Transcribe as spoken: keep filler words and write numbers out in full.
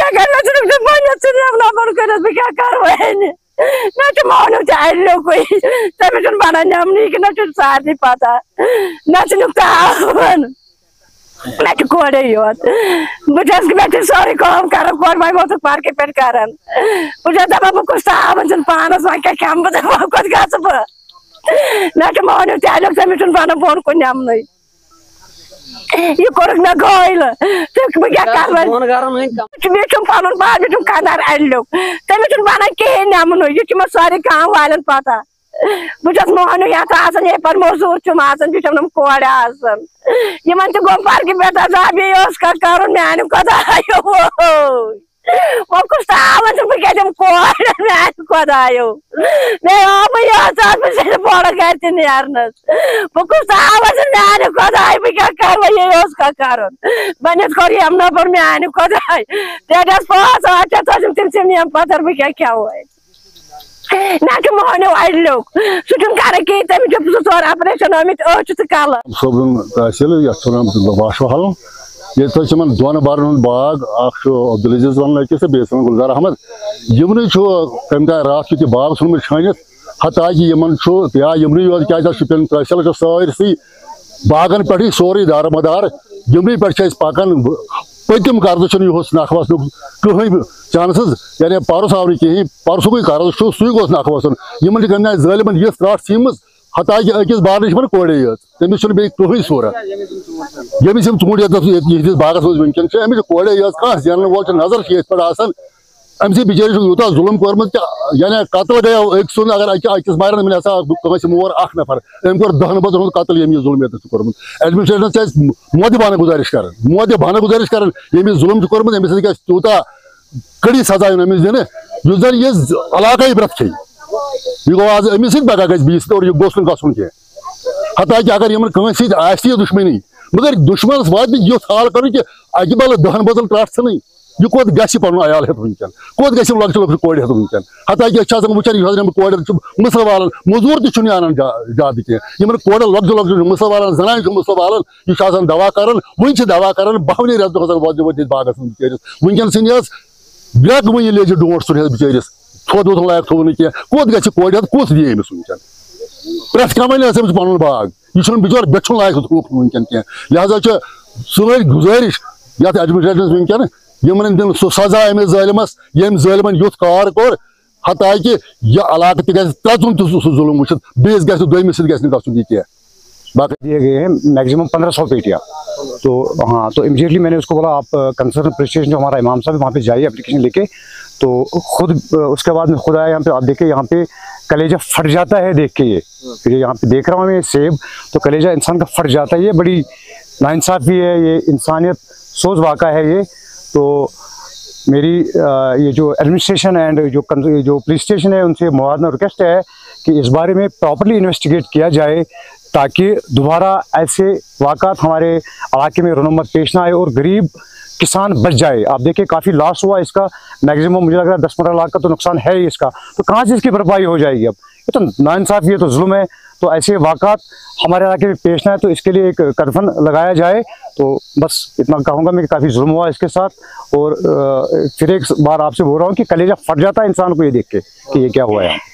क्या करना चाहिए मैं चाहिए अपना अपन कर मैं क्या करवाए ना तो मानो चाहे लो कोई तब तुम बना नाम नहीं कि ना तुम साथ नहीं पाता ना तो नुकता मैं तो कोड़े ही होत मुझे मैं तो सॉरी काम कर रहा कोड़ भाई वो तो पार के पेट कर रहा मुझे तब आपको कुछ सामान जन पाना सो क्या काम बता आपको कुछ क्या सब ना तो मानो चाहे लोग तब तुम बना फोन को नाम नहीं ये कोरक ना गोइल तो मैं क्या कर रहा फोन कर रहा नहीं मैं तुम पालन बाद में तुम खाना रह लो तब तुम बना के नाम नहीं ये तुम सारे काम वालन पाता मुझे मोहन या था आसन ये पर मौजूद तुम आसन भी तुम कोड़ा आसन ये मन तो गोपाल की बेटा था भी उसका कारण मैं आने को था आयो वो कुछ सामान तुम क्या तुम कोड़ा मैं आने को था आयो मैं आप यहाँ साथ में से बोला कहते नहीं यारनस वो कुछ सामान से मैं आने को था आयो मैं क्या कर रही है उसका कारण मैंने तो करी हम ना पर मैं आने को था आयो तेरा स्पास अच्छा तो तुम तुम से नहीं हम पता भी क्या क्या हुआ है ना तो मोहन वाइड लोग सुटुम करे के तब जब सोर ऑपरेशन अमित ओच त काला सोबन तहसील या सुनम बाशो हल ये तो चमन दोन बारन बाग अख अब्दुल अजीज वन लके से बेसन गुलजार अहमद यमन छो तम का रात के बाग सुन में छानित हता कि यमन छो या यमन यो क्या शुपिन तहसील जो सारसी बागन पे सोरे दारमदार यमन पे पकान पतम कर्ज नख वसन कहीं चांसेस यानी परस आव कहीं परसुक कर्ज सू गोस नख वसन इन कम जालिमन ये त्राट सीम हता कि अकिस बार कोड़े यात तमिस कहीं सूरत यमिस ूट ये बागस वनकन अमिस कोड़े यात कह जानने वोल नजर पे अमि बिचार यूत जुलम कोर्मुत यानी कतल गया एक सुन अगर अकिस मारन मे हसा मोर अख नफर अम कोर दहन बदन कतल यम जुलम कोर्मुत एडमिनिस्ट्रेशन मोदबाना गुजारिश कर मोदबाना गुजारिश कर यमिस जुलम कोर्मुत अमिस तूता कड़ी सजा अमिस दिन युस जन ये इलाका इबरत खे यह गो आज अमिस बगा गस बीस और यह गोस गन कह हता कि अगर इन कंस सह दुश्मनी मगर दुश्मन वात युथ हाल कर अकि बल दहन बदल त्राट सन यह कोत गि पन अयाल हेत वनकन कोत गि लक्ट लक्ट कोड़ हेत वनकन हता कि वुचान कोड़ मुसल वालन मजूर तन आनान ज्यादा कह कोड़ लक्ट लक्ट मुसल वालन जनान मुसल वालन यह दवा कर वन दवा कर बहवनी रेत वो बागस बिचारिस वनकन सन बेक वो लेज डोट सुन बिचारिस थोद वोद लायक थो कह कोत गि कोड़ हेत कुस दी अमिस वनकन प्रेथ कमाने पन बाग यह बिचार बेचन लायक वनकन कह लिहाजा सोन गुजारिश ये एडमिनिस्ट्रेशन वनकन यमन दिन सह सजा अमिस जालिमस यम जालिमन युथ कार कोर हता कि यह इलाक तचुन तो जुलम वुचित बेस गि दोमिस गि कह बाकी दिए गए हैं मैक्सिमम पंद्रह सौ पेटियाँ। तो हाँ, तो इमीडिएटली मैंने उसको बोला आप कंसर्न पुलिस स्टेशन जो हमारा इमाम साहब वहाँ पे जाइए एप्लीकेशन लेके। तो खुद उसके बाद में खुद आया यहाँ पे, आप देखिए यहाँ पे कलेजा फट जाता है देख के। ये फिर यहाँ पे देख रहा हूँ मैं सेब, तो कलेजा इंसान का फट जाता है। ये बड़ी नाइंसाफ़ी है, ये इंसानियत सोच वाक़ा है ये। तो मेरी ये जो एडमिनिस्ट्रेशन एंड जो जो पुलिस स्टेशन है उनसे मुआवजा रिक्वेस्ट है कि इस बारे में प्रॉपर्ली इन्वेस्टिगेट किया जाए ताकि दोबारा ऐसे वाक़ात हमारे इलाके में रौनक पेश ना आए और गरीब किसान बच जाए। आप देखिए काफ़ी लॉस हुआ इसका, मैक्सिमम मुझे लग रहा है दस पंद्रह लाख का तो नुकसान है ही इसका। तो कहाँ से इसकी भरपाई हो जाएगी? अब ये तो नाइंसाफ़ी है, तो जुल्म है। तो ऐसे वाक़ात हमारे इलाके में पेश ना है, तो इसके लिए एक कर्फन लगाया जाए। तो बस इतना कहूँगा मैं कि काफ़ी जुल्म हुआ इसके साथ। और फिर एक बार आपसे बोल रहा हूँ कि कलेजा फट जाता है इंसान को ये देख के कि ये क्या हुआ है।